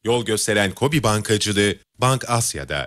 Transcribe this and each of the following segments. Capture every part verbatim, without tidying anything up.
Yol gösteren KOBİ Bankacılığı, Bank Asya'da.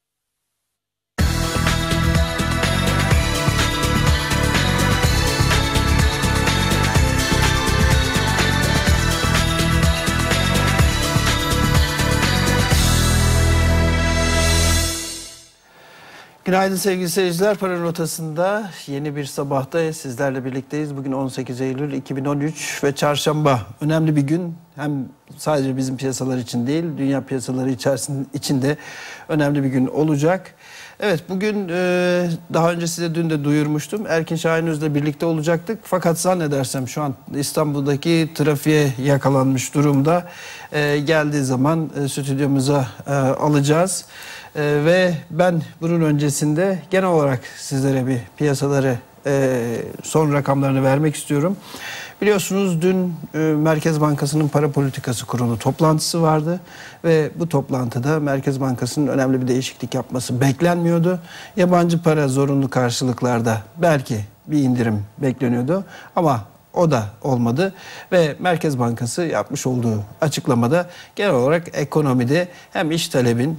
Günaydın sevgili seyirciler. Para Rotası'nda yeni bir sabahta sizlerle birlikteyiz. Bugün on sekiz Eylül iki bin on üç ve çarşamba. Önemli bir gün. Hem sadece bizim piyasalar için değil, dünya piyasaları içerisinde içinde önemli bir gün olacak. Evet, bugün e, daha önce size dün de duyurmuştum. Erkin Şahinöz'le birlikte olacaktık. Fakat zannedersem şu an İstanbul'daki trafiğe yakalanmış durumda. E, geldiği zaman e, stüdyomuza e, alacağız. Ee, ve ben bunun öncesinde genel olarak sizlere bir piyasaları e, son rakamlarını vermek istiyorum. Biliyorsunuz dün e, Merkez Bankası'nın Para Politikası Kurulu toplantısı vardı ve bu toplantıda Merkez Bankası'nın önemli bir değişiklik yapması beklenmiyordu. Yabancı para zorunlu karşılıklarda belki bir indirim bekleniyordu ama o da olmadı ve Merkez Bankası yapmış olduğu açıklamada genel olarak ekonomide hem iş talebin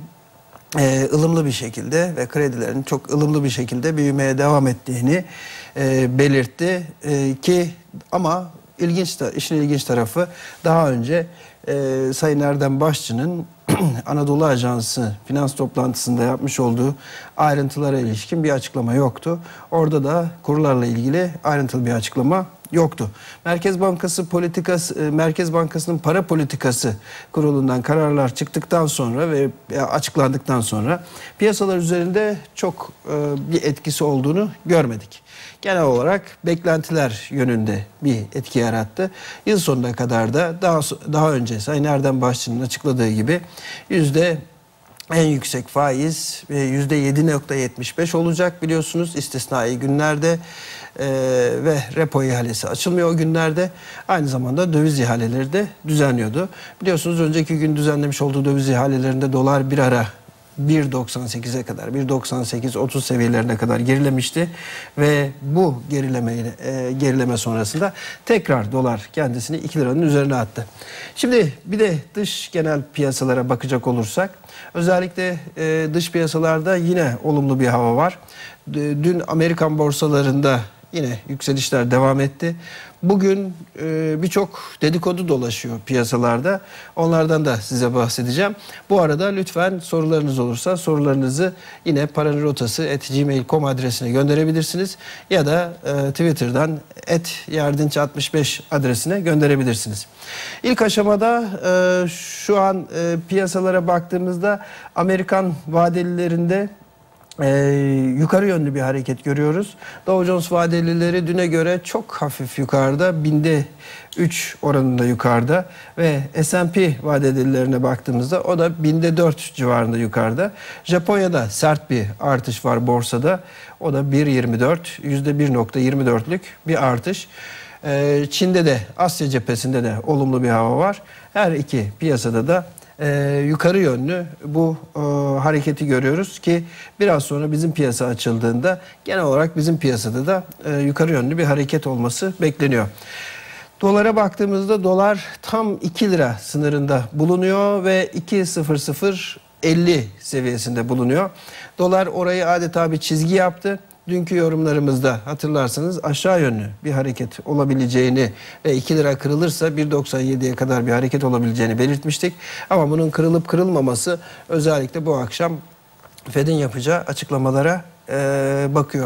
Ee, ılımlı bir şekilde ve kredilerin çok ılımlı bir şekilde büyümeye devam ettiğini e, belirtti e, ki ama ilginç de, işin ilginç tarafı daha önce e, Sayın Erdem Başçı'nın Anadolu Ajansı finans toplantısında yapmış olduğu ayrıntılara ilişkin bir açıklama yoktu. Orada da kurlarla ilgili ayrıntılı bir açıklama yoktu. Merkez Bankası politikası, Merkez Bankası'nın para politikası kurulundan kararlar çıktıktan sonra ve açıklandıktan sonra piyasalar üzerinde çok bir etkisi olduğunu görmedik. Genel olarak beklentiler yönünde bir etki yarattı. Yıl sonuna kadar da daha daha önce Sayın Erdem Başçı'nın açıkladığı gibi yüzde en yüksek faiz yüzde yedi nokta yetmiş beş olacak biliyorsunuz istisnai günlerde. Ee, ve repo ihalesi açılmıyor o günlerde. Aynı zamanda döviz ihaleleri de düzenliyordu. Biliyorsunuz önceki gün düzenlemiş olduğu döviz ihalelerinde dolar bir ara bir doksan sekize kadar, bir doksan sekiz otuz seviyelerine kadar gerilemişti ve bu gerileme e, gerileme sonrasında tekrar dolar kendisini iki liranın üzerine attı. Şimdi bir de dış genel piyasalara bakacak olursak, özellikle e, dış piyasalarda yine olumlu bir hava var. Dün Amerikan borsalarında yine yükselişler devam etti. Bugün e, birçok dedikodu dolaşıyor piyasalarda. Onlardan da size bahsedeceğim. Bu arada lütfen sorularınız olursa sorularınızı yine paranirotası at gmail nokta com adresine gönderebilirsiniz. Ya da e, Twitter'dan et yardınç altmış beş adresine gönderebilirsiniz. İlk aşamada e, şu an e, piyasalara baktığımızda Amerikan vadelilerinde Ee, yukarı yönlü bir hareket görüyoruz. Dow Jones vadelileri düne göre çok hafif yukarıda, binde üç oranında yukarıda ve S and P vadelilerine baktığımızda o da binde dört civarında yukarıda. Japonya'da sert bir artış var borsada. O da bir virgül yirmi dört, yüzde bir nokta yirmi dörtlük bir artış. Ee, Çin'de de, Asya cephesinde de olumlu bir hava var. Her iki piyasada da Ee, yukarı yönlü bu e, hareketi görüyoruz ki biraz sonra bizim piyasa açıldığında genel olarak bizim piyasada da e, yukarı yönlü bir hareket olması bekleniyor. Dolara baktığımızda dolar tam iki lira sınırında bulunuyor ve iki virgül sıfır sıfır elli seviyesinde bulunuyor. Dolar orayı adeta bir çizgi yaptı. Dünkü yorumlarımızda hatırlarsanız aşağı yönlü bir hareket olabileceğini ve iki lira kırılırsa bir virgül doksan yediye kadar bir hareket olabileceğini belirtmiştik. Ama bunun kırılıp kırılmaması özellikle bu akşam Fed'in yapacağı açıklamalara e, bakıyor.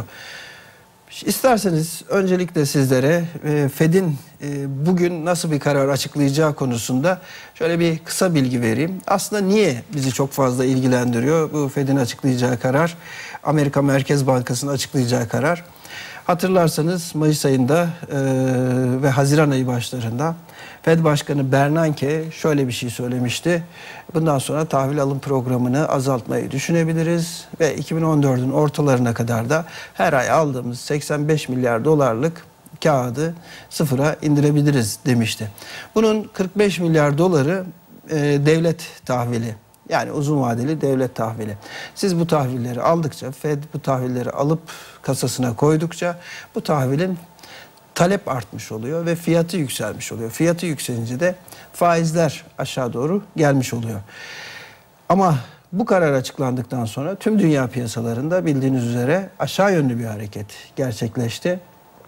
İsterseniz öncelikle sizlere e, Fed'in e, bugün nasıl bir karar açıklayacağı konusunda şöyle bir kısa bilgi vereyim. Aslında niye bizi çok fazla ilgilendiriyor bu Fed'in açıklayacağı karar, Amerika Merkez Bankası'nın açıklayacağı karar? Hatırlarsanız Mayıs ayında e, ve Haziran ayı başlarında Fed Başkanı Bernanke şöyle bir şey söylemişti. Bundan sonra tahvil alım programını azaltmayı düşünebiliriz ve iki bin on dördün ortalarına kadar da her ay aldığımız seksen beş milyar dolarlık kağıdı sıfıra indirebiliriz demişti. Bunun kırk beş milyar doları e, devlet tahvili. Yani uzun vadeli devlet tahvili. Siz bu tahvilleri aldıkça, Fed bu tahvilleri alıp kasasına koydukça bu tahvilin talep artmış oluyor ve fiyatı yükselmiş oluyor. Fiyatı yükselince de faizler aşağı doğru gelmiş oluyor. Ama bu karar açıklandıktan sonra tüm dünya piyasalarında bildiğiniz üzere aşağı yönlü bir hareket gerçekleşti.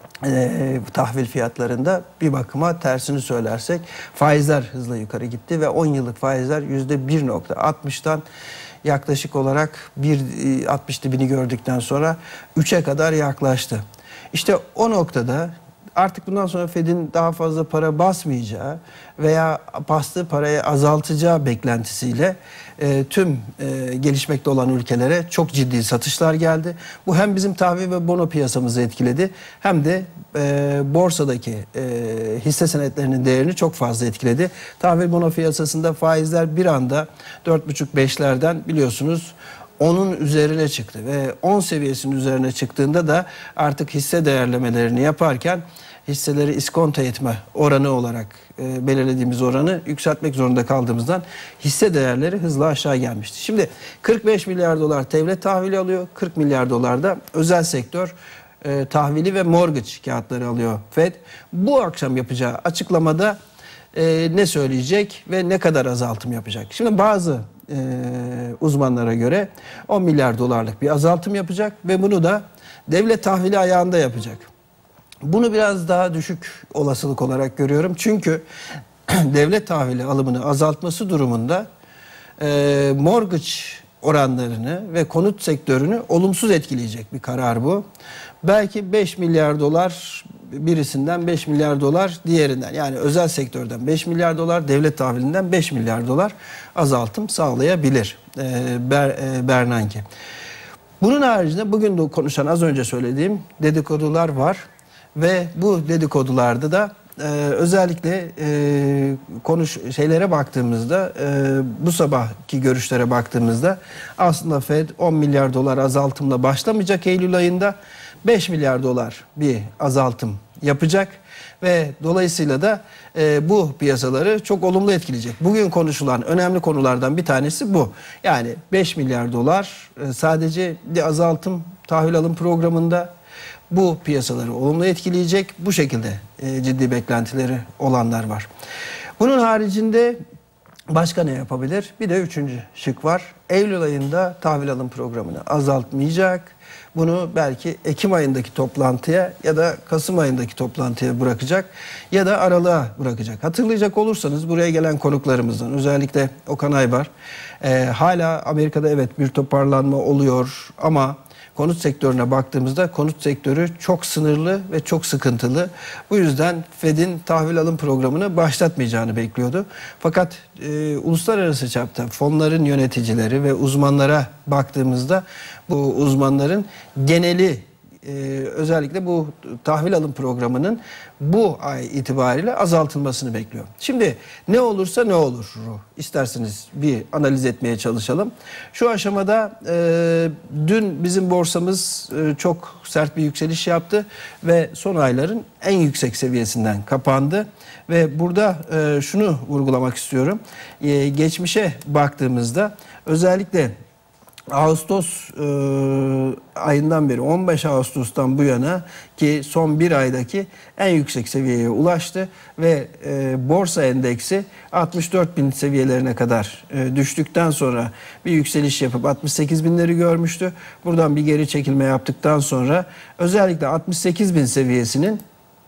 E, tahvil fiyatlarında bir bakıma tersini söylersek faizler hızla yukarı gitti ve on yıllık faizler yüzde bir nokta altmıştan yaklaşık olarak bir altmış dibini gördükten sonra üçe kadar yaklaştı. İşte o noktada artık bundan sonra Fed'in daha fazla para basmayacağı veya bastığı parayı azaltacağı beklentisiyle e, tüm e, gelişmekte olan ülkelere çok ciddi satışlar geldi. Bu hem bizim tahvil ve bono piyasamızı etkiledi hem de e, borsadaki e, hisse senetlerinin değerini çok fazla etkiledi. Tahvil bono piyasasında faizler bir anda dört buçuk beşlerden biliyorsunuz onun üzerine çıktı ve on seviyesinin üzerine çıktığında da artık hisse değerlemelerini yaparken hisseleri iskonto etme oranı olarak e, belirlediğimiz oranı yükseltmek zorunda kaldığımızdan hisse değerleri hızla aşağı gelmişti. Şimdi kırk beş milyar dolar devlet tahvili alıyor, kırk milyar dolar da özel sektör e, tahvili ve mortgage kağıtları alıyor Fed. Bu akşam yapacağı açıklamada e, ne söyleyecek ve ne kadar azaltım yapacak? Şimdi bazı e, uzmanlara göre on milyar dolarlık bir azaltım yapacak ve bunu da devlet tahvili ayağında yapacak. Bunu biraz daha düşük olasılık olarak görüyorum. Çünkü devlet tahvili alımını azaltması durumunda e, mortgage oranlarını ve konut sektörünü olumsuz etkileyecek bir karar bu. Belki beş milyar dolar birisinden, beş milyar dolar diğerinden, yani özel sektörden beş milyar dolar, devlet tahvilinden beş milyar dolar azaltım sağlayabilir e, Ber, e, Bernanke. Bunun haricinde bugün de konuşan, az önce söylediğim dedikodular var. Ve bu dedikodularda da e, özellikle e, konuş şeylere baktığımızda, e, bu sabahki görüşlere baktığımızda aslında Fed on milyar dolar azaltımla başlamayacak Eylül ayında, beş milyar dolar bir azaltım yapacak ve dolayısıyla da e, bu piyasaları çok olumlu etkileyecek. Bugün konuşulan önemli konulardan bir tanesi bu. Yani beş milyar dolar e, sadece bir azaltım tahvil alım programında bu piyasaları olumlu etkileyecek. Bu şekilde e, ciddi beklentileri olanlar var. Bunun haricinde başka ne yapabilir? Bir de üçüncü şık var. Eylül ayında tahvil alım programını azaltmayacak. Bunu belki Ekim ayındaki toplantıya ya da Kasım ayındaki toplantıya bırakacak ya da aralığa bırakacak. Hatırlayacak olursanız buraya gelen konuklarımızdan, özellikle Okan Aybar, e, hala Amerika'da evet bir toparlanma oluyor ama konut sektörüne baktığımızda konut sektörü çok sınırlı ve çok sıkıntılı. Bu yüzden Fed'in tahvil alım programını başlatmayacağını bekliyordu. Fakat e, uluslararası çapta fonların yöneticileri ve uzmanlara baktığımızda bu uzmanların geneli e, özellikle bu tahvil alım programının bu ay itibariyle azaltılmasını bekliyor. Şimdi ne olursa ne olur, isterseniz bir analiz etmeye çalışalım. Şu aşamada e, dün bizim borsamız e, çok sert bir yükseliş yaptı ve son ayların en yüksek seviyesinden kapandı. Ve burada e, şunu vurgulamak istiyorum. E, geçmişe baktığımızda özellikle Ağustos e, ayından beri, on beş Ağustos'tan bu yana ki son bir aydaki en yüksek seviyeye ulaştı ve e, borsa endeksi altmış dört bin seviyelerine kadar e, düştükten sonra bir yükseliş yapıp altmış sekiz binleri görmüştü. Buradan bir geri çekilme yaptıktan sonra özellikle altmış sekiz bin seviyesinin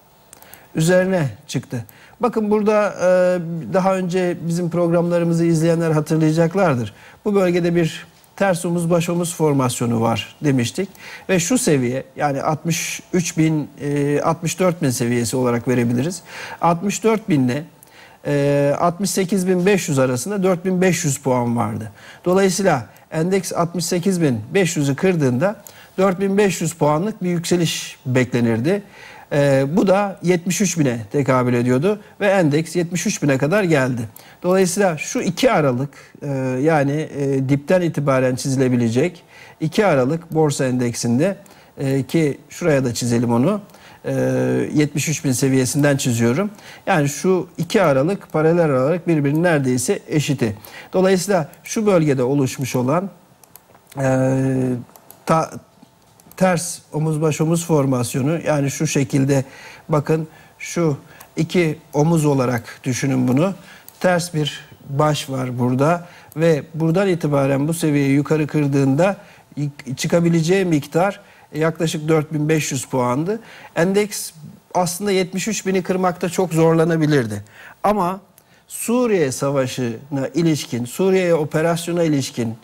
üzerine çıktı. Bakın burada e, daha önce bizim programlarımızı izleyenler hatırlayacaklardır. Bu bölgede bir ters omuz baş omuz formasyonu var demiştik ve şu seviye, yani altmış üç bin altmış dört bin seviyesi olarak verebiliriz. altmış dört bin ile altmış sekiz bin beş yüz arasında dört bin beş yüz puan vardı. Dolayısıyla endeks altmış sekiz bin beş yüzü kırdığında dört bin beş yüz puanlık bir yükseliş beklenirdi. Ee, bu da yetmiş üç bine tekabül ediyordu ve endeks yetmiş üç bine kadar geldi. Dolayısıyla şu iki Aralık e, yani e, dipten itibaren çizilebilecek iki Aralık borsa endeksinde e, ki şuraya da çizelim onu, e, yetmiş üç bin seviyesinden çiziyorum. Yani şu iki Aralık paralel olarak birbirinin neredeyse eşiti. Dolayısıyla şu bölgede oluşmuş olan e, ta, ters omuz baş omuz formasyonu, yani şu şekilde Bakın şu iki omuz olarak düşünün bunu. Ters bir baş var burada ve buradan itibaren bu seviyeyi yukarı kırdığında çıkabileceği miktar yaklaşık dört bin beş yüz puandı. Endeks aslında yetmiş üç bini kırmakta çok zorlanabilirdi. Ama Suriye Savaşı'na ilişkin, Suriye operasyona ilişkin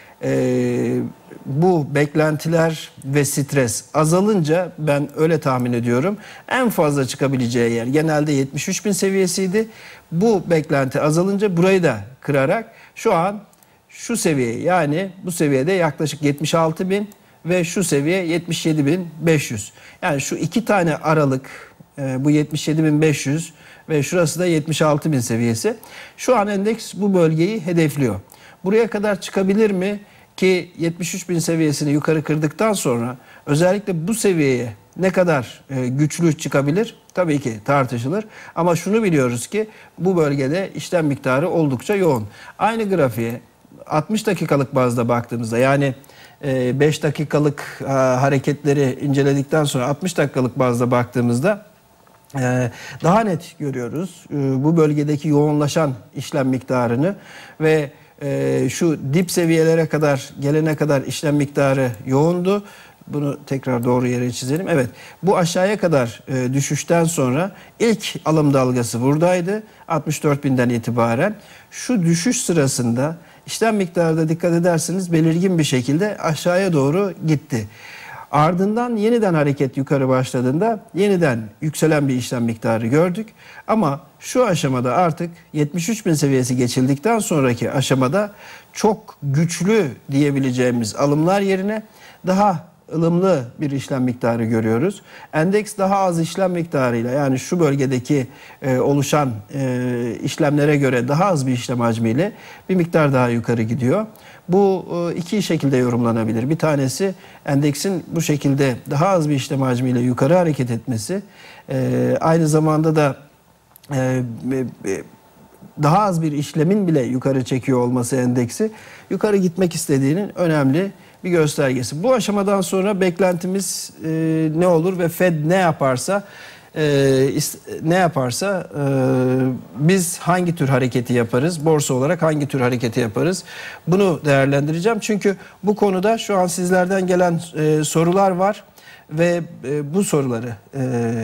e, bu beklentiler ve stres azalınca ben öyle tahmin ediyorum. En fazla çıkabileceği yer genelde yetmiş üç bin seviyesiydi. Bu beklenti azalınca burayı da kırarak şu an şu seviye, yani bu seviyede yaklaşık yetmiş altı bin ve şu seviye yetmiş yedi bin beş yüz. Yani şu iki tane aralık, e, bu yetmiş yedi bin beş yüz ve şurası da yetmiş altı bin seviyesi. Şu an endeks bu bölgeyi hedefliyor. Buraya kadar çıkabilir mi? Ki yetmiş üç bin seviyesini yukarı kırdıktan sonra özellikle bu seviyeye ne kadar e, güçlü çıkabilir? Tabii ki tartışılır. Ama şunu biliyoruz ki bu bölgede işlem miktarı oldukça yoğun. Aynı grafiğe altmış dakikalık bazda baktığımızda, yani beş dakikalık hareketleri inceledikten sonra altmış dakikalık bazda baktığımızda daha net görüyoruz bu bölgedeki yoğunlaşan işlem miktarını ve şu dip seviyelere kadar gelene kadar işlem miktarı yoğundu. Bunu tekrar doğru yere çizelim. Evet, bu aşağıya kadar e, düşüşten sonra ilk alım dalgası buradaydı. altmış dört binden itibaren. Şu düşüş sırasında işlem miktarı da dikkat ederseniz belirgin bir şekilde aşağıya doğru gitti. Ardından yeniden hareket yukarı başladığında yeniden yükselen bir işlem miktarı gördük. Ama şu aşamada artık yetmiş üç bin seviyesi geçildikten sonraki aşamada çok güçlü diyebileceğimiz alımlar yerine daha ılımlı bir işlem miktarı görüyoruz. Endeks daha az işlem miktarıyla, yani şu bölgedeki e, oluşan e, işlemlere göre daha az bir işlem hacmiyle bir miktar daha yukarı gidiyor. Bu e, iki şekilde yorumlanabilir. Bir tanesi endeksin bu şekilde daha az bir işlem hacmiyle yukarı hareket etmesi. E, aynı zamanda da e, e, daha az bir işlemin bile yukarı çekiyor olması endeksi yukarı gitmek istediğinin önemli bir göstergesi. Bu aşamadan sonra beklentimiz e, ne olur ve Fed ne yaparsa e, ne yaparsa e, biz hangi tür hareketi yaparız? Borsa olarak hangi tür hareketi yaparız? Bunu değerlendireceğim. Çünkü bu konuda şu an sizlerden gelen e, sorular var. Ve e, bu soruları e,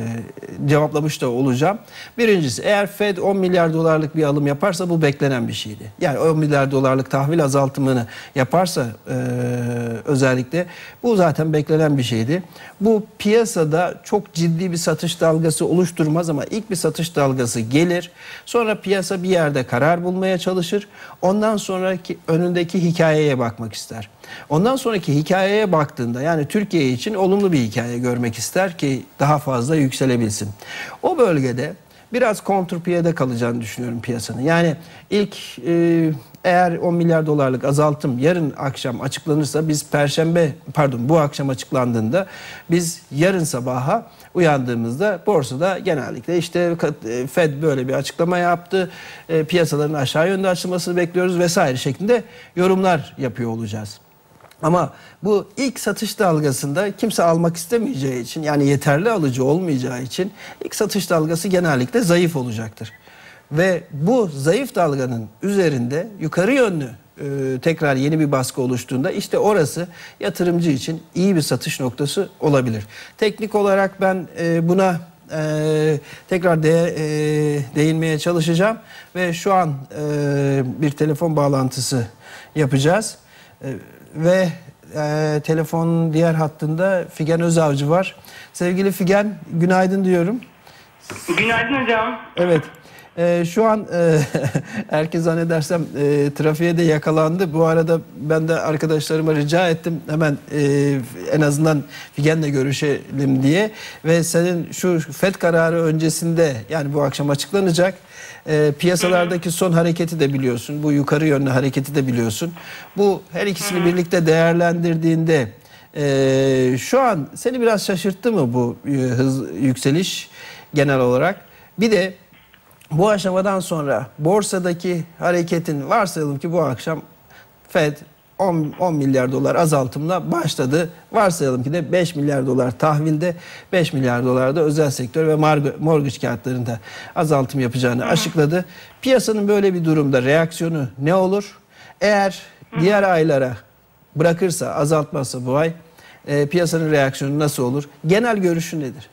cevaplamış da olacağım. Birincisi, eğer Fed on milyar dolarlık bir alım yaparsa bu beklenen bir şeydi. Yani on milyar dolarlık tahvil azaltımını yaparsa e, özellikle bu zaten beklenen bir şeydi. Bu piyasada çok ciddi bir satış dalgası oluşturmaz ama ilk bir satış dalgası gelir. Sonra piyasa bir yerde karar bulmaya çalışır. Ondan sonraki önündeki hikayeye bakmak ister. Ondan sonraki hikayeye baktığında, yani Türkiye için olumlu bir hikaye görmek ister ki daha fazla yükselebilsin. O bölgede biraz kontrpiyede kalacağını düşünüyorum piyasanın. Yani ilk e, eğer on milyar dolarlık azaltım yarın akşam açıklanırsa, biz perşembe pardon bu akşam açıklandığında biz yarın sabaha uyandığımızda borsada genellikle işte Fed böyle bir açıklama yaptı, e, piyasaların aşağı yönde açılmasını bekliyoruz vesaire şeklinde yorumlar yapıyor olacağız. Ama bu ilk satış dalgasında kimse almak istemeyeceği için, yani yeterli alıcı olmayacağı için ilk satış dalgası genellikle zayıf olacaktır. Ve bu zayıf dalganın üzerinde yukarı yönlü e, tekrar yeni bir baskı oluştuğunda işte orası yatırımcı için iyi bir satış noktası olabilir. Teknik olarak ben e, buna e, tekrar de, e, değinmeye çalışacağım ve şu an e, bir telefon bağlantısı yapacağız. E, Ve e, telefonun diğer hattında Figen Özavcı var. Sevgili Figen, günaydın diyorum. Günaydın hocam. Evet, e, şu an e, herkes zannedersem e, trafiğe de yakalandı. Bu arada ben de arkadaşlarıma rica ettim hemen e, en azından Figen'le görüşelim diye. Ve senin şu Fed kararı öncesinde, yani bu akşam açıklanacak, E, piyasalardaki son hareketi de biliyorsun. Bu yukarı yönlü hareketi de biliyorsun. Bu her ikisini hı hı. birlikte değerlendirdiğinde e, şu an seni biraz şaşırttı mı bu e, hız yükseliş genel olarak? Bir de bu aşamadan sonra borsadaki hareketin, varsayalım ki bu akşam Fed on milyar dolar azaltımla başladı. Varsayalım ki de beş milyar dolar tahvilde, beş milyar dolar da özel sektör ve mortgage kağıtlarında azaltım yapacağını açıkladı. Piyasanın böyle bir durumda reaksiyonu ne olur? Eğer diğer aylara bırakırsa, azaltmazsa bu ay e, piyasanın reaksiyonu nasıl olur? Genel görüşü nedir?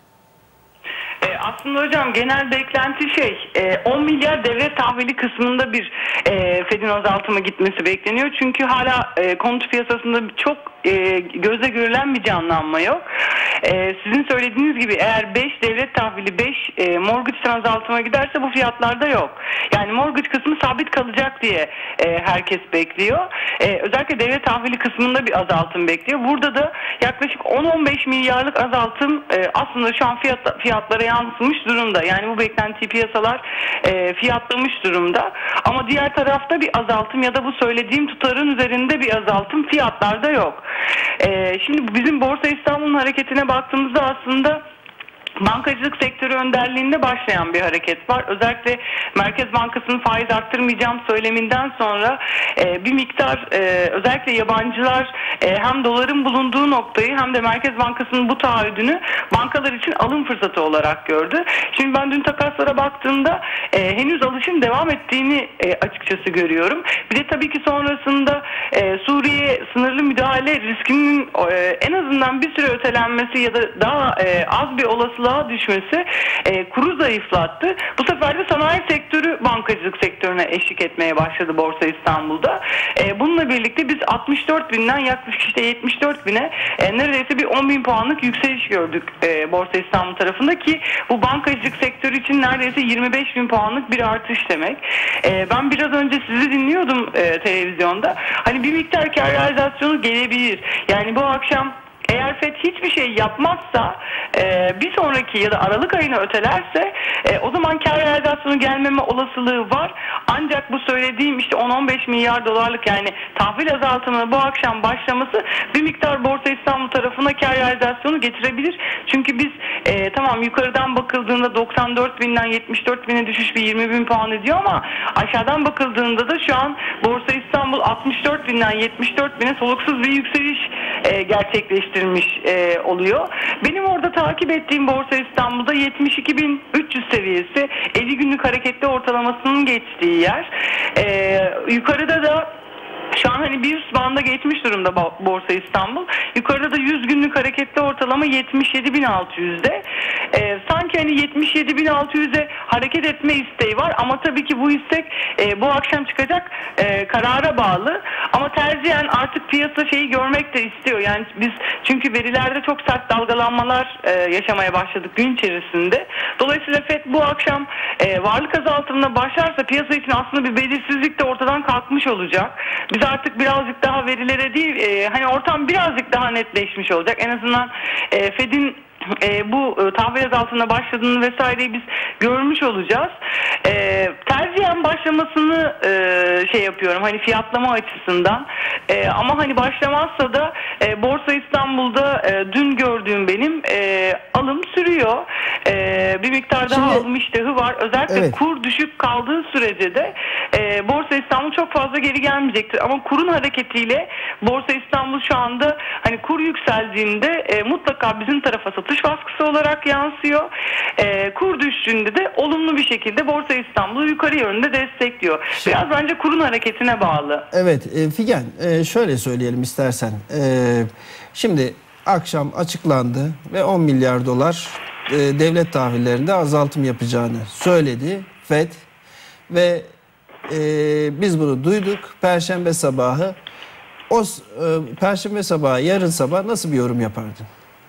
Aslında hocam genel beklenti şey on milyar devlet tahvili kısmında bir e, Fed'in azaltımı gitmesi bekleniyor. Çünkü hala e, konut piyasasında çok e, gözle görülen bir canlanma yok. E, sizin söylediğiniz gibi eğer beş devlet tahvili beş e, mortgage'dan azaltıma giderse bu fiyatlarda yok. Yani mortgage kısmı sabit kalacak diye e, herkes bekliyor. E, özellikle devlet tahvili kısmında bir azaltım bekliyor. Burada da yaklaşık on on beş milyarlık azaltım e, aslında şu an fiyat, fiyatlara yansımış durumda. Yani bu beklentiyi piyasalar e, fiyatlamış durumda. Ama diğer tarafta bir azaltım ya da bu söylediğim tutarın üzerinde bir azaltım fiyatlarda yok. E, şimdi bizim Borsa İstanbul'un hareketine baktığımızda aslında bankacılık sektörü önderliğinde başlayan bir hareket var. Özellikle Merkez Bankası'nın faiz arttırmayacağım söyleminden sonra e, bir miktar e, özellikle yabancılar e, hem doların bulunduğu noktayı hem de Merkez Bankası'nın bu taahhüdünü bankalar için alım fırsatı olarak gördü. Şimdi ben dün takaslara baktığımda e, henüz alışın devam ettiğini e, açıkçası görüyorum. Bir de tabii ki sonrasında e, Suriye sınırlı müdahale riskinin e, en azından bir süre ötelenmesi ya da daha e, az bir olasılığa düşmesi e, kuru zayıflattı. Bu sefer de sanayi sektörü bankacılık sektörüne eşlik etmeye başladı Borsa İstanbul'da. E, bununla birlikte biz altmış dört binden yaklaşık işte yetmiş dört bine e, neredeyse bir on bin puanlık yükseliş gördük e, Borsa İstanbul tarafında ki bu bankacılık sektörü için neredeyse yirmi beş bin puanlık bir artış demek. E, ben biraz önce sizi dinliyordum e, televizyonda. Hani bir miktar kar realizasyonu gelebilir. Yani bu akşam eğer Fed hiçbir şey yapmazsa e, bir sonraki ya da Aralık ayına ötelerse e, o zaman kar realizasyonu gelmeme olasılığı var. Ancak bu söylediğim işte on on beş milyar dolarlık yani tahvil azaltımının bu akşam başlaması bir miktar Borsa İstanbul tarafına kar realizasyonu getirebilir. Çünkü biz e, tamam yukarıdan bakıldığında doksan dört binden yetmiş dört bine düşüş bir yirmi bin puan ediyor ama aşağıdan bakıldığında da şu an Borsa İstanbul altmış dört binden yetmiş dört bine soluksuz bir yükseliş e, gerçekleştirdi. E, oluyor. Benim orada takip ettiğim Borsa İstanbul'da yetmiş iki bin üç yüz seviyesi elli günlük hareketli ortalamasının geçtiği yer. E, yukarıda da şu an hani bir üst banda geçmiş durumda Borsa İstanbul. Yukarıda da yüz günlük hareketli ortalama yetmiş yedi bin altı yüzde. Ee, sanki hani yetmiş yedi bin altı yüze hareket etme isteği var ama tabii ki bu istek e, bu akşam çıkacak e, karara bağlı. Ama tercihen artık piyasa şeyi görmek de istiyor. Yani biz çünkü verilerde çok sert dalgalanmalar e, yaşamaya başladık gün içerisinde. Dolayısıyla Fed bu akşam e, varlık azaltımına başlarsa piyasa için aslında bir belirsizlik de ortadan kalkmış olacak. Biz artık birazcık daha verilere değil e, hani ortam birazcık daha netleşmiş olacak. En azından e, Fed'in E, bu e, tahvil azaltımına başladığını vesaireyi biz görmüş olacağız. E, tercihen başlamasını e, şey yapıyorum hani fiyatlama açısından. E, ama hani başlamazsa da e, Borsa İstanbul'da e, dün gördüğüm benim e, alım sürüyor. E, bir miktar daha Şimdi, alım iştahı var. Özellikle evet. Kur düşük kaldığı sürece de e, Borsa İstanbul çok fazla geri gelmeyecektir. Ama kurun hareketiyle Borsa İstanbul şu anda hani kur yükseldiğinde e, mutlaka bizim tarafa satış baskısı olarak yansıyor. E, kur düştüğünde de olumlu bir şekilde Borsa İstanbul'u yukarı yönde destekliyor. Şimdi, biraz bence kurun hareketine bağlı. Evet e, Figen e, şöyle söyleyelim istersen. E, şimdi akşam açıklandı ve on milyar dolar e, devlet tahvillerinde azaltım yapacağını söyledi Fed ve e, biz bunu duyduk. Perşembe sabahı o e, Perşembe sabahı yarın sabah nasıl bir yorum yapardın?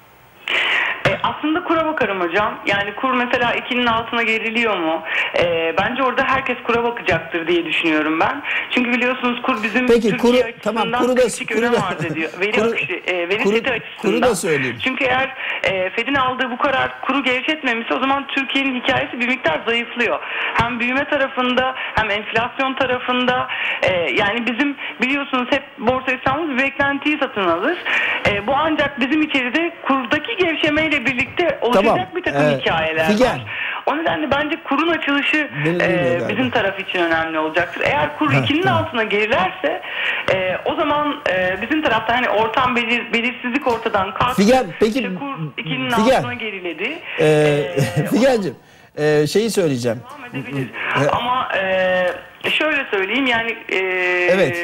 Aslında kura bakarım hocam. Yani kur mesela ikinin altına geriliyor mu? Ee, bence orada herkes kura bakacaktır diye düşünüyorum ben. Çünkü biliyorsunuz kur bizim Peki, Türkiye kuru, açısından tamam, kuru da, kritik önem arz ediyor. Veri kuru, akışı, e, veri kuru, seti açısından. Kuru da söyleyeyim. Çünkü eğer e, Fed'in aldığı bu karar kuru gevşetmemişse o zaman Türkiye'nin hikayesi bir miktar zayıflıyor. Hem büyüme tarafında hem enflasyon tarafında e, yani bizim biliyorsunuz hep Borsa İstanbul bir beklentiyi satın alır. E, bu ancak bizim içeride kurdaki gevşemeyle birlikte olacak tamam. bir takım ee, hikayeler Figen, var. O nedenle bence kurun açılışı e, bizim taraf için önemli olacaktır. Eğer kur ikinin altına gerilerse e, o zaman e, bizim tarafta hani ortam belir, belirsizlik ortadan kalktı. Figen, peki işte kur ikinin Figen, altına geriledi. E, e, Figen'cim e, şeyi söyleyeceğim. Devam edebilir. E, Ama e, şöyle söyleyeyim yani e, evet.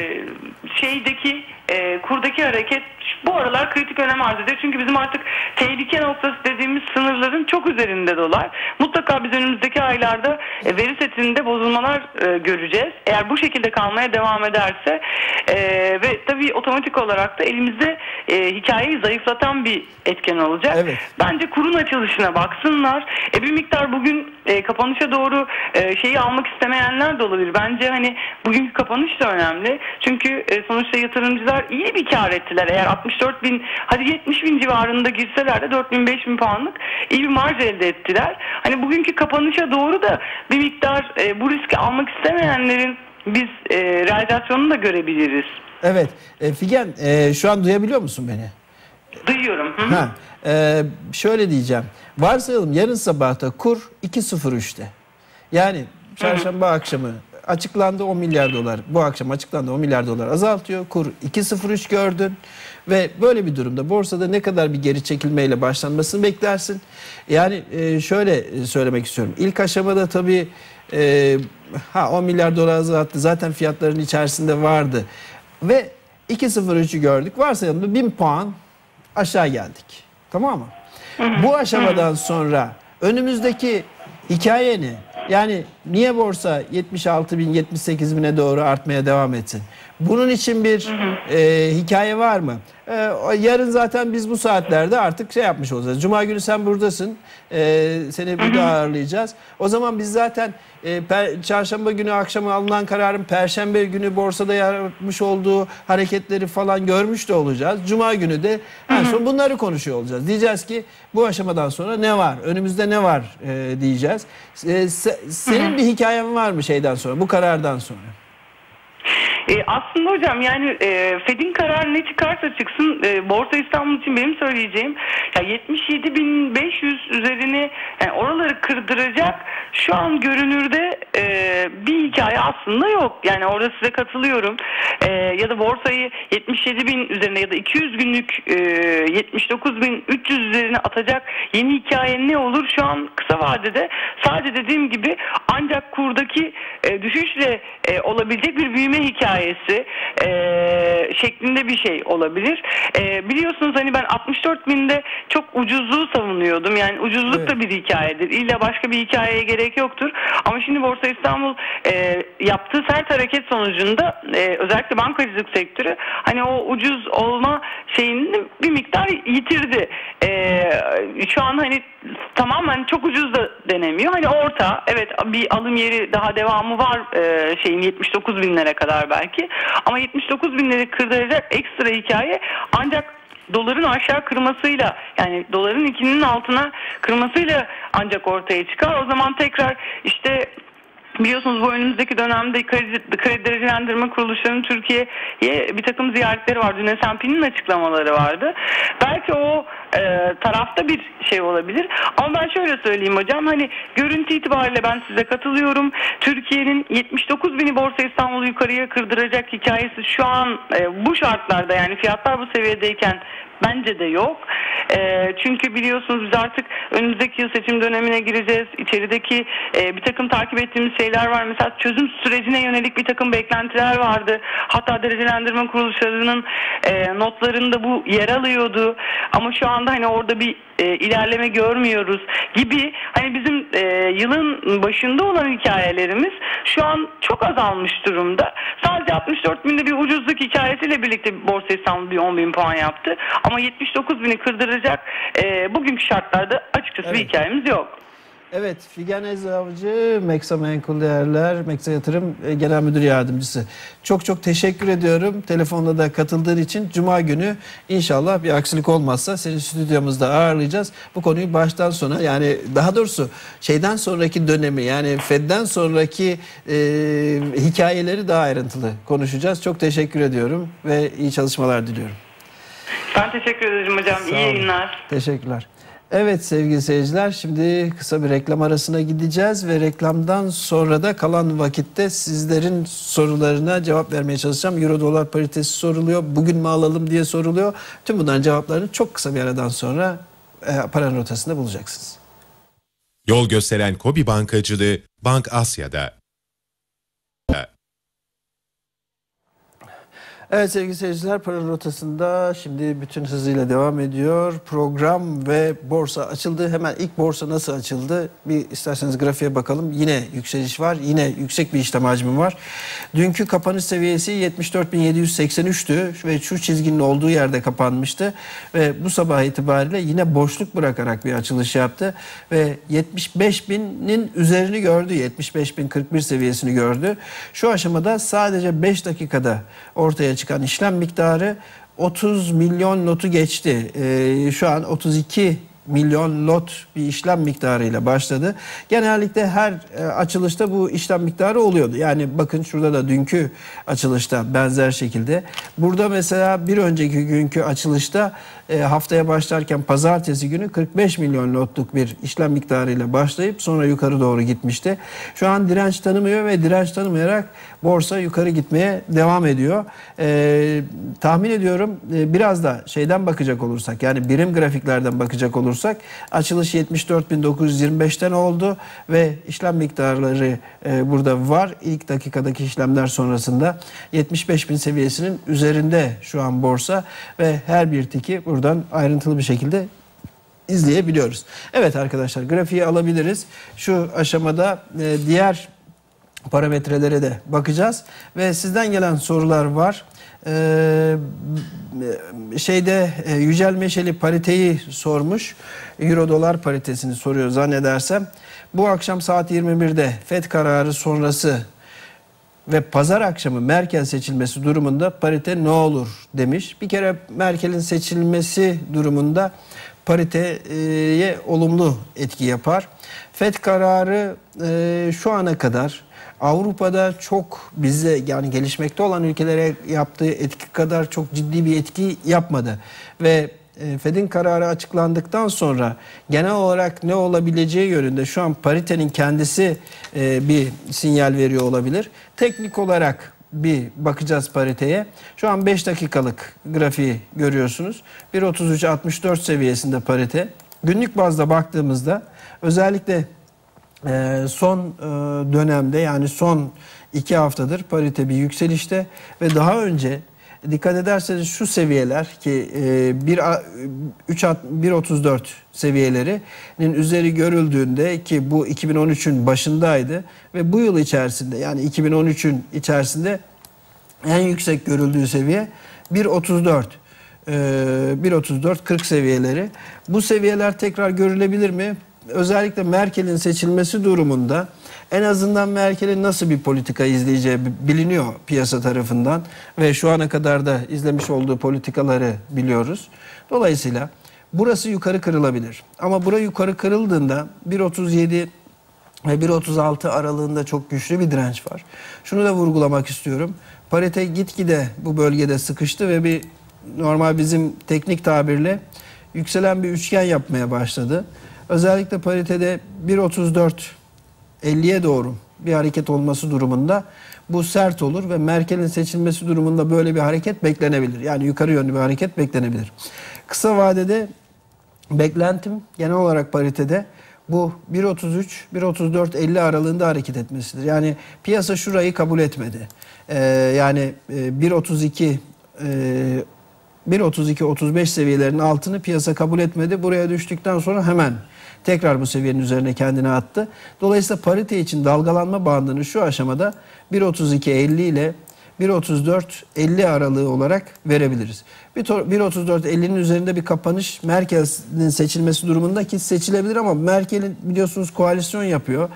şeydeki e, kurdaki hareket bu aralar kritik önem arz ediyor. Çünkü bizim artık tehlike noktası dediğimiz sınırların çok üzerinde dolar. Mutlaka biz önümüzdeki aylarda e, veri setinde bozulmalar e, göreceğiz. Eğer bu şekilde kalmaya devam ederse e, ve tabii otomatik olarak da elimizde e, hikayeyi zayıflatan bir etken olacak. Evet. Bence kurun açılışına baksınlar. E, bir miktar bugün e, kapanışa doğru e, şeyi almak istemeyenler de olabilir. Bence hani bugünkü kapanış da önemli. Çünkü e, sonuçta yatırımcılar iyi bir kar ettiler. Eğer altmış dört bin hadi yetmiş bin civarında girseler de dört bin beş bin puanlık iyi bir marj elde ettiler. Hani bugünkü kapanışa doğru da bir miktar e, bu riski almak istemeyenlerin biz e, realizasyonunu da görebiliriz. Evet. E, Figen e, şu an duyabiliyor musun beni? Duyuyorum. Hı -hı. Ha, e, şöyle diyeceğim. Varsayalım yarın sabahta kur iki sıfır üçte. Yani çarşamba Hı -hı. akşamı açıklandı on milyar dolar. Bu akşam açıklandı on milyar dolar azaltıyor. Kur iki sıfır üç gördün. Ve böyle bir durumda borsada ne kadar bir geri çekilmeyle başlanmasını beklersin? Yani e, şöyle söylemek istiyorum. İlk aşamada tabii e, ha on milyar dolar azalttı. Zaten fiyatların içerisinde vardı. Ve iki sıfır üçü gördük. Varsayalım bin puan aşağı geldik. Tamam mı? Bu aşamadan sonra önümüzdeki hikaye ne? Yani niye borsa yetmiş altı bin yetmiş sekiz bine doğru artmaya devam etsin? Bunun için bir e, hikaye var mı? E, yarın zaten biz bu saatlerde artık şey yapmış olacağız. Cuma günü sen buradasın. E, seni burada ağırlayacağız. O zaman biz zaten e, per, çarşamba günü akşamı alınan kararın perşembe günü borsada yapmış olduğu hareketleri falan görmüş de olacağız. Cuma günü de en son bunları konuşuyor olacağız. Diyeceğiz ki bu aşamadan sonra ne var? Önümüzde ne var e, diyeceğiz. E, se, senin bir hikayen var mı şeyden sonra, bu karardan sonra? E, aslında hocam yani e, Fed'in kararı ne çıkarsa çıksın e, Borsa İstanbul için benim söyleyeceğim ya yetmiş yedi bin beş yüz üzerini yani oraları kırdıracak şu an görünürde e, bir hikaye aslında yok. Yani orada size katılıyorum. E, ya da borsayı yetmiş yedi bin üzerine ya da iki yüz günlük e, yetmiş dokuz bin üç yüz üzerine atacak yeni hikaye ne olur şu an kısa vadede? Sadece dediğim gibi ancak kurdaki e, düşüşle e, olabilecek bir büyüme hikayesi e, şeklinde bir şey olabilir. E, biliyorsunuz hani ben altmış dört binde çok ucuzluğu savunuyordum. Yani ucuzluk evet. da bir hikayedir. İlla başka bir hikayeye gerek yoktur. Ama şimdi Borsa İstanbul e, yaptığı sert hareket sonucunda e, özellikle bankacılık sektörü hani o ucuz olma şeyini bir miktar yitirdi. E, şu an hani tamamen çok ucuz da denemiyor. Hani orta evet bir alım yeri daha devamı var e, şeyin yetmiş dokuz binlere kadar belki. Ama yetmiş dokuz binleri kırdıracak ekstra hikaye ancak doların aşağı kırmasıyla yani doların ikinin altına kırmasıyla ancak ortaya çıkar. O zaman tekrar işte biliyorsunuz bu önümüzdeki dönemde kredi, kredi derecelendirme kuruluşlarının Türkiye'ye bir takım ziyaretleri vardı. Dün S and P'nin açıklamaları vardı. Belki o e, tarafta bir şey olabilir. Ama ben şöyle söyleyeyim hocam. Hani görüntü itibariyle ben size katılıyorum. Türkiye'nin yetmiş dokuz bini Borsa İstanbul'u yukarıya kırdıracak hikayesi şu an e, bu şartlarda yani fiyatlar bu seviyedeyken bence de yok. E, çünkü biliyorsunuz biz artık önümüzdeki yıl seçim dönemine gireceğiz. İçerideki e, bir takım takip ettiğimiz şeyler var. Mesela çözüm sürecine yönelik bir takım beklentiler vardı. Hatta derecelendirme kuruluşlarının e, notlarında bu yer alıyordu. Ama şu anda hani orada bir e, ilerleme görmüyoruz gibi hani bizim e, yılın başında olan hikayelerimiz şu an çok azalmış durumda. Sadece altmış dört binde bir ucuzluk hikayesiyle birlikte Borsa İstanbul bir on bin puan yaptı. Ama yetmiş dokuz bini kırdıracak e, bugünkü şartlarda açıkçası evet. bir hikayemiz yok. Evet, Figen Ezavcı, Meksa Menkul Değerler, Meksa Yatırım Genel Müdür Yardımcısı. Çok çok teşekkür ediyorum telefonla da katıldığın için. Cuma günü inşallah bir aksilik olmazsa seni stüdyomuzda ağırlayacağız. Bu konuyu baştan sona yani daha doğrusu şeyden sonraki dönemi yani Fed'den sonraki e, hikayeleri daha ayrıntılı konuşacağız. Çok teşekkür ediyorum ve iyi çalışmalar diliyorum. Ben teşekkür ederim hocam. İyi yayınlar. Teşekkürler. Evet sevgili seyirciler, şimdi kısa bir reklam arasına gideceğiz ve reklamdan sonra da kalan vakitte sizlerin sorularına cevap vermeye çalışacağım. Euro dolar paritesi soruluyor, bugün mü alalım diye soruluyor. Tüm bunların cevaplarını çok kısa bir aradan sonra e, Paranın Rotası'nda bulacaksınız. Yol gösteren KOBİ Bankacılığı Bank Asya'da. Evet sevgili seyirciler, Paranın Rotası'nda şimdi bütün hızıyla devam ediyor. Program ve borsa açıldı. Hemen ilk borsa nasıl açıldı? Bir isterseniz grafiğe bakalım. Yine yükseliş var. Yine yüksek bir işlem hacmi var. Dünkü kapanış seviyesi yetmiş dört bin yedi yüz seksen üç'tü ve şu çizginin olduğu yerde kapanmıştı. Ve bu sabah itibariyle yine boşluk bırakarak bir açılış yaptı. Ve yetmiş beş binin üzerini gördü. yetmiş beş bin kırk bir seviyesini gördü. Şu aşamada sadece beş dakikada ortaya çıkan işlem miktarı otuz milyon lotu geçti. Ee, şu an otuz iki milyon lot bir işlem miktarıyla başladı. Genellikle her e, açılışta bu işlem miktarı oluyordu. Yani bakın şurada da dünkü açılışta benzer şekilde. Burada mesela bir önceki günkü açılışta e, haftaya başlarken pazartesi günü kırk beş milyon lotluk bir işlem miktarıyla başlayıp sonra yukarı doğru gitmişti. Şu an direnç tanımıyor ve direnç tanımayarak borsa yukarı gitmeye devam ediyor. E, tahmin ediyorum e, biraz da şeyden bakacak olursak, yani birim grafiklerden bakacak olursak açılış yetmiş dört bin dokuz yüz yirmi beş'ten oldu ve işlem miktarları e, burada var. İlk dakikadaki işlemler sonrasında yetmiş beş bin seviyesinin üzerinde şu an borsa ve her bir tiki buradan ayrıntılı bir şekilde izleyebiliyoruz. Evet arkadaşlar, grafiği alabiliriz. Şu aşamada e, diğer parametrelere de bakacağız ve sizden gelen sorular var. Ee, şeyde e, Yücel Meşeli pariteyi sormuş. Euro dolar paritesini soruyor zannedersem. Bu akşam saat yirmi bir'de Fed kararı sonrası ve pazar akşamı Merkel seçilmesi durumunda parite ne olur demiş. Bir kere Merkel'in seçilmesi durumunda pariteye olumlu etki yapar. Fed kararı e, şu ana kadar Avrupa'da çok bize, yani gelişmekte olan ülkelere yaptığı etki kadar çok ciddi bir etki yapmadı. Ve Fed'in kararı açıklandıktan sonra genel olarak ne olabileceği yönünde şu an paritenin kendisi bir sinyal veriyor olabilir. Teknik olarak bir bakacağız pariteye. Şu an beş dakikalık grafiği görüyorsunuz. bir otuz üç altmış dört seviyesinde parite. Günlük bazda baktığımızda özellikle son dönemde, yani son iki haftadır parite bir yükselişte ve daha önce dikkat ederseniz şu seviyeler ki bir otuz dört seviyelerinin üzeri görüldüğünde, ki bu iki bin on üç'ün başındaydı ve bu yıl içerisinde, yani iki bin on üç'ün içerisinde en yüksek görüldüğü seviye bir otuz dört. bir otuz dört kırk seviyeleri. Bu seviyeler tekrar görülebilir mi? Özellikle Merkel'in seçilmesi durumunda en azından Merkel'in nasıl bir politika izleyeceği biliniyor piyasa tarafından ve şu ana kadar da izlemiş olduğu politikaları biliyoruz. Dolayısıyla burası yukarı kırılabilir. Ama burası yukarı kırıldığında bir otuz yedi ve bir otuz altı aralığında çok güçlü bir direnç var. Şunu da vurgulamak istiyorum. Parite gitgide bu bölgede sıkıştı ve bir normal bizim teknik tabirle yükselen bir üçgen yapmaya başladı. Özellikle paritede bir otuz dört elliye doğru bir hareket olması durumunda bu sert olur ve Merkel'in seçilmesi durumunda böyle bir hareket beklenebilir. Yani yukarı yönlü bir hareket beklenebilir. Kısa vadede beklentim genel olarak paritede bu bir otuz üç bir otuz dört elli aralığında hareket etmesidir. Yani piyasa şurayı kabul etmedi. Ee, yani bir otuz iki e, bir otuz iki otuz beş seviyelerinin altını piyasa kabul etmedi. Buraya düştükten sonra hemen tekrar bu seviyenin üzerine kendini attı. Dolayısıyla parite için dalgalanma bandını şu aşamada bir otuz iki elli ile bir otuz dört elli aralığı olarak verebiliriz. bir otuz dört ellinin üzerinde bir kapanış Merkel'in seçilmesi durumunda, ki seçilebilir ama Merkel'in biliyorsunuz koalisyon yapıyordu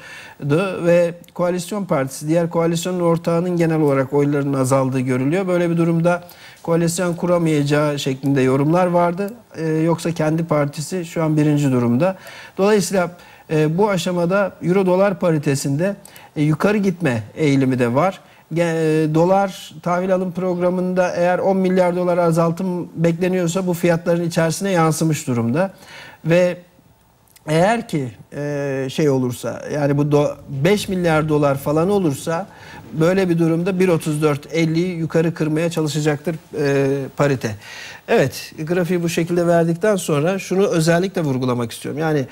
ve koalisyon partisi diğer koalisyonun ortağının genel olarak oylarının azaldığı görülüyor. Böyle bir durumda koalisyon kuramayacağı şeklinde yorumlar vardı. Ee, yoksa kendi partisi şu an birinci durumda. Dolayısıyla e, bu aşamada Euro dolar paritesinde e, yukarı gitme eğilimi de var. E, dolar tahvil alım programında eğer on milyar dolar azaltım bekleniyorsa bu fiyatların içerisine yansımış durumda. Ve eğer ki e, şey olursa, yani bu do, beş milyar dolar falan olursa, böyle bir durumda bir otuz dört elliyi yukarı kırmaya çalışacaktır e, parite. Evet, grafiği bu şekilde verdikten sonra şunu özellikle vurgulamak istiyorum. Yani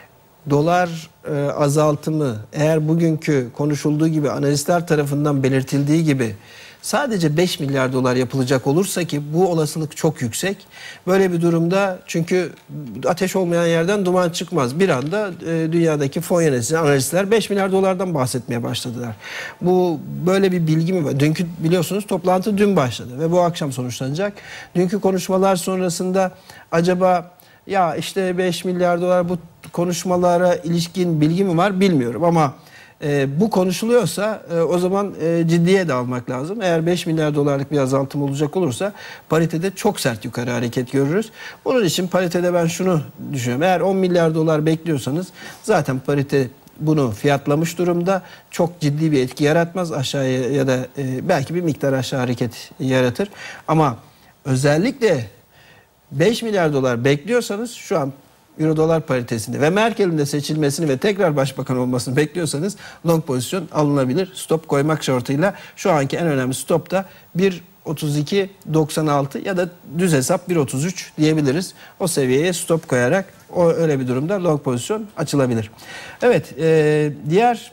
dolar e, azaltımı eğer bugünkü konuşulduğu gibi, analistler tarafından belirtildiği gibi sadece beş milyar dolar yapılacak olursa, ki bu olasılık çok yüksek. Böyle bir durumda, çünkü ateş olmayan yerden duman çıkmaz. Bir anda e, dünyadaki fon yöneticileri, analistler beş milyar dolardan bahsetmeye başladılar. Bu böyle bir bilgi mi var? Dünkü biliyorsunuz toplantı dün başladı ve bu akşam sonuçlanacak. Dünkü konuşmalar sonrasında acaba ya işte beş milyar dolar bu konuşmalara ilişkin bilgi mi var bilmiyorum, ama e, bu konuşuluyorsa e, o zaman e, ciddiye de almak lazım. Eğer beş milyar dolarlık bir azaltım olacak olursa paritede çok sert yukarı hareket görürüz. Bunun için paritede ben şunu düşünüyorum. Eğer on milyar dolar bekliyorsanız zaten parite bunu fiyatlamış durumda. Çok ciddi bir etki yaratmaz aşağıya, ya da e, belki bir miktar aşağı hareket yaratır. Ama özellikle beş milyar dolar bekliyorsanız, şu an Euro dolar paritesinde ve Merkel'in de seçilmesini ve tekrar başbakan olmasını bekliyorsanız long pozisyon alınabilir. Stop koymak şartıyla şu anki en önemli stop da bir otuz iki doksan altı ya da düz hesap bir otuz üç diyebiliriz. O seviyeye stop koyarak o öyle bir durumda long pozisyon açılabilir. Evet, e, diğer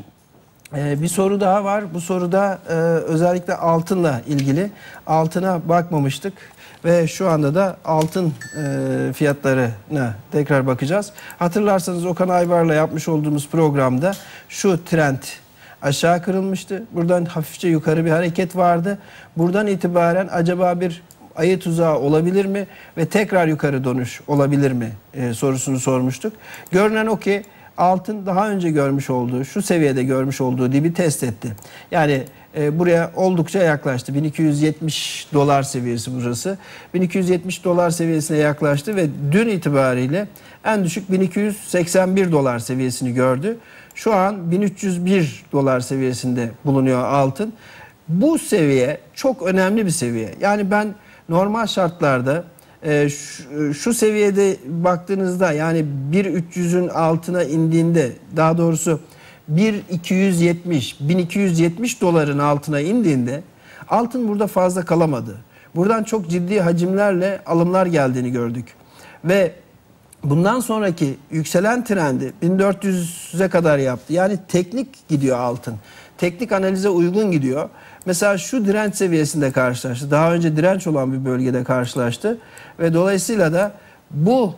e, bir soru daha var. Bu soruda e, özellikle altınla ilgili. Altına bakmamıştık. Ve şu anda da altın e, fiyatlarına tekrar bakacağız. Hatırlarsanız Okan Aybar'la yapmış olduğumuz programda şu trend aşağı kırılmıştı. Buradan hafifçe yukarı bir hareket vardı. Buradan itibaren acaba bir ayı tuzağı olabilir mi ve tekrar yukarı dönüş olabilir mi e, sorusunu sormuştuk. Görünen o ki altın daha önce görmüş olduğu, şu seviyede görmüş olduğu dibi test etti. Yani e, buraya oldukça yaklaştı. bin iki yüz yetmiş dolar seviyesi burası. bin iki yüz yetmiş dolar seviyesine yaklaştı ve dün itibariyle en düşük bin iki yüz seksen bir dolar seviyesini gördü. Şu an bin üç yüz bir dolar seviyesinde bulunuyor altın. Bu seviye çok önemli bir seviye. Yani ben normal şartlarda e, şu, şu seviyede baktığınızda, yani bin üç yüzün altına indiğinde, daha doğrusu bin iki yüz yetmiş bin iki yüz yetmiş doların altına indiğinde altın burada fazla kalamadı. Buradan çok ciddi hacimlerle alımlar geldiğini gördük. Ve bundan sonraki yükselen trendi bin dört yüze kadar yaptı. Yani teknik gidiyor altın. Teknik analize uygun gidiyor. Mesela şu direnç seviyesinde karşılaştı. Daha önce direnç olan bir bölgede karşılaştı. Ve dolayısıyla da bu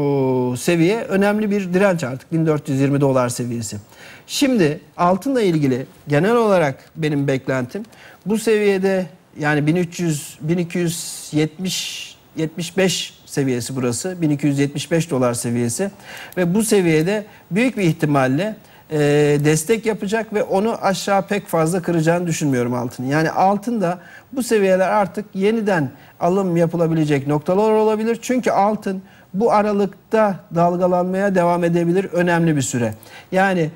o, seviye önemli bir direnç artık. bin dört yüz yirmi dolar seviyesi. Şimdi altınla ilgili genel olarak benim beklentim bu seviyede, yani bin üç yüz bin iki yüz yetmiş yetmiş beş seviyesi burası. bin iki yüz yetmiş beş dolar seviyesi ve bu seviyede büyük bir ihtimalle e, destek yapacak ve onu aşağı pek fazla kıracağını düşünmüyorum altını. Yani altında bu seviyeler artık yeniden alım yapılabilecek noktalar olabilir. Çünkü altın bu aralıkta dalgalanmaya devam edebilir önemli bir süre. Yani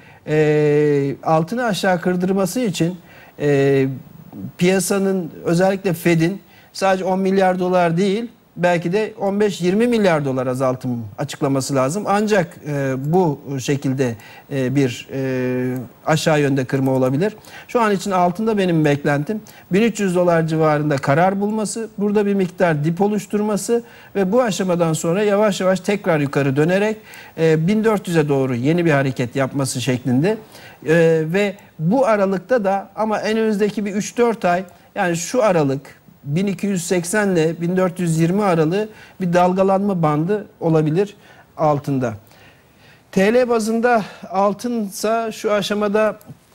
e, altını aşağı kırdırması için e, piyasanın, özellikle Fed'in sadece on milyar dolar değil, belki de on beş yirmi milyar dolar azaltım açıklaması lazım. Ancak e, bu şekilde e, bir e, aşağı yönde kırma olabilir. Şu an için altında benim beklentim bin üç yüz dolar civarında karar bulması, burada bir miktar dip oluşturması ve bu aşamadan sonra yavaş yavaş tekrar yukarı dönerek e, bin dört yüze doğru yeni bir hareket yapması şeklinde. E, ve bu aralıkta da, ama en önümüzdeki bir üç dört ay, yani şu aralık bin iki yüz seksen ile bin dört yüz yirmi aralığı bir dalgalanma bandı olabilir altında. T L bazında altınsa şu aşamada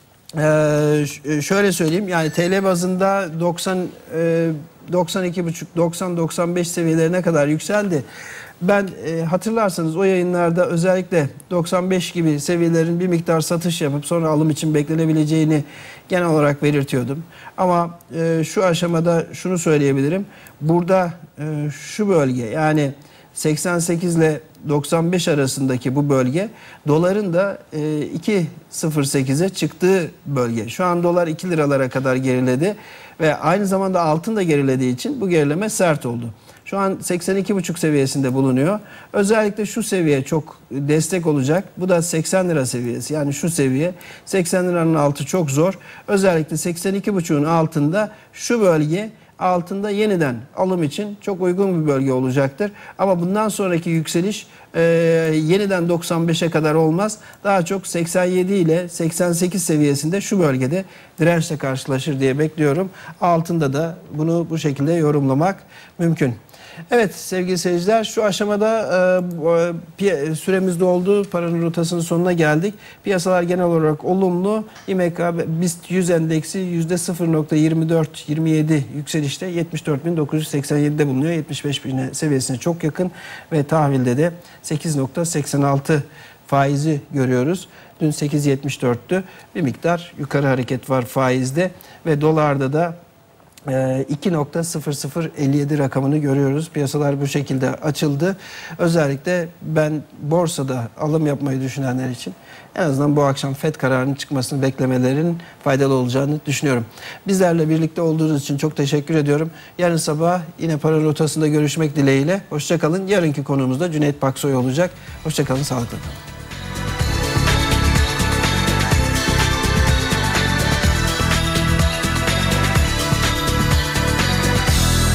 e, şöyle söyleyeyim, yani T L bazında doksan doksan iki buçuk doksan doksan beş seviyelerine kadar yükseldi. Ben e, hatırlarsanız o yayınlarda özellikle doksan beş gibi seviyelerin bir miktar satış yapıp sonra alım için beklenebileceğini genel olarak belirtiyordum. Ama e, şu aşamada şunu söyleyebilirim. Burada e, şu bölge, yani seksen sekiz ile doksan beş arasındaki bu bölge, doların da e, iki virgül sıfır sekize çıktığı bölge. Şu an dolar iki liralara kadar geriledi ve aynı zamanda altın da gerilediği için bu gerileme sert oldu. Şu an seksen iki buçuk seviyesinde bulunuyor. Özellikle şu seviye çok destek olacak. Bu da seksen lira seviyesi. Yani şu seviye seksen liranın altı çok zor. Özellikle seksen iki buçuğun altında şu bölge altında yeniden alım için çok uygun bir bölge olacaktır. Ama bundan sonraki yükseliş e, yeniden doksan beşe kadar olmaz. Daha çok seksen yedi ile seksen sekiz seviyesinde şu bölgede dirençle karşılaşır diye bekliyorum. Altında da bunu bu şekilde yorumlamak mümkün. Evet sevgili seyirciler, şu aşamada e, süremiz doldu. Paranın rotasının sonuna geldik. Piyasalar genel olarak olumlu. İ M K BIST yüz endeksi yüzde sıfır nokta yirmi dört yirmi yedi yükselişte yetmiş dört bin dokuz yüz seksen yedi'de bulunuyor. yetmiş beş bin seviyesine çok yakın ve tahvilde de sekiz nokta seksen altı faizi görüyoruz. Dün sekiz yetmiş dört'tü. Bir miktar yukarı hareket var faizde ve dolarda da iki nokta sıfır sıfır elli yedi rakamını görüyoruz. Piyasalar bu şekilde açıldı. Özellikle ben borsada alım yapmayı düşünenler için en azından bu akşam F E D kararının çıkmasını beklemelerinin faydalı olacağını düşünüyorum. Bizlerle birlikte olduğunuz için çok teşekkür ediyorum. Yarın sabah yine para rotasında görüşmek dileğiyle. Hoşça kalın. Yarınki konuğumuz da Cüneyt Paksoy olacak. Hoşça kalın, sağlıklı kalın.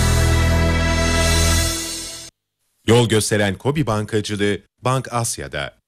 Yol gösteren KOBİ Bankacılığı Bank Asya'da.